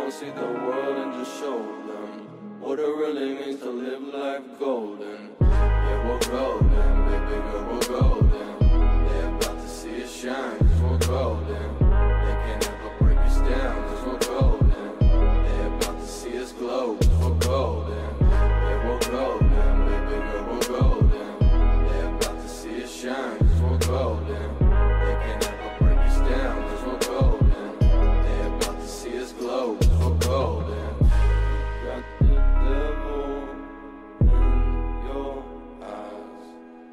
gonna see the world and just show them what it really means to live life golden. Yeah, we're golden, baby girl, we're golden. They're about to see us shine, cause we're golden. They can't ever break us down, cause we're golden. They're about to see us glow, cause we're golden. Yeah, we're golden, baby girl, we're golden. They're about to see us shine, cause we're golden. They can't ever break us down, cause we're golden. They're about to see us glow, cause we're golden. Got the devil in your eyes.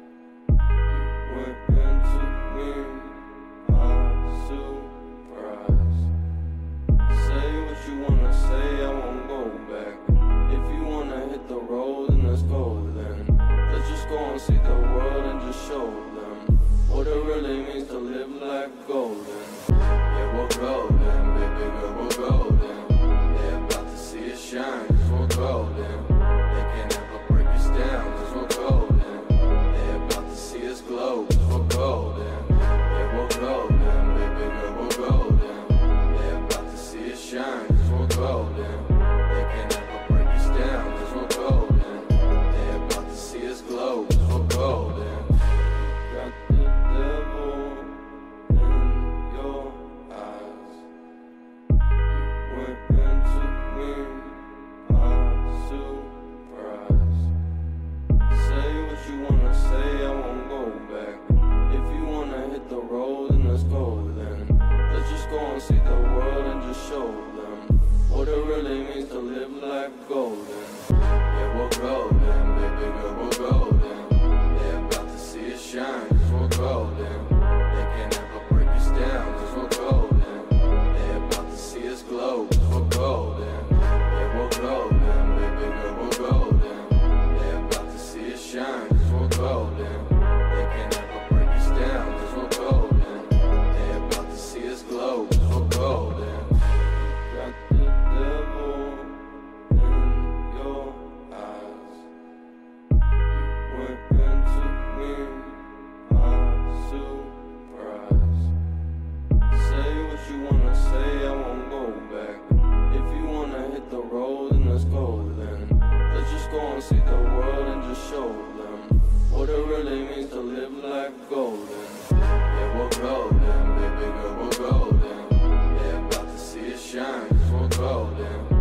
You went into me, my surprise. Say what you wanna say, I won't go back. If you wanna hit the road, then let's go then. Let's just go and see the world and just show them what it really means to live life golden. Yeah, we're golden, baby girl, we're golden. They're about to see us shine, cause we're golden. They can't ever break us down, cause we're golden. They're about to see us glow, cause we're golden. Yeah, we're golden, baby girl, we're golden. They're about to see us shine, cause we're golden. They can't ever break us down, cause we're golden. They're about to see us glow, cause we're golden. Got the devil in your eyes. You went into me, my surprise. Say what you wanna say, I won't go back. If you wanna hit the road, then let's go then. Let's just go and see the world and just show them what it really means to live life golden. Yeah, we're golden, baby girl, we're golden. They're about to see us shine, cause we're golden. They can't ever break us down, cause we're golden. They're about to see us glow, cause we're golden. Yeah, we're golden, baby girl, we're golden. They're about to see us shine, cause we're golden. They can't ever break us down, cause we're golden. They're about to see us glow, cause we're golden. Got the devil in your eyes. You went into me, my surprise. Say what you wanna say, I won't go back. If you wanna hit the road, then let's go then. Let's just go and see the world and just show them what it really means to live life golden. Yeah, we're golden, baby girl, we're golden. They're about to see us shine, cause we're golden.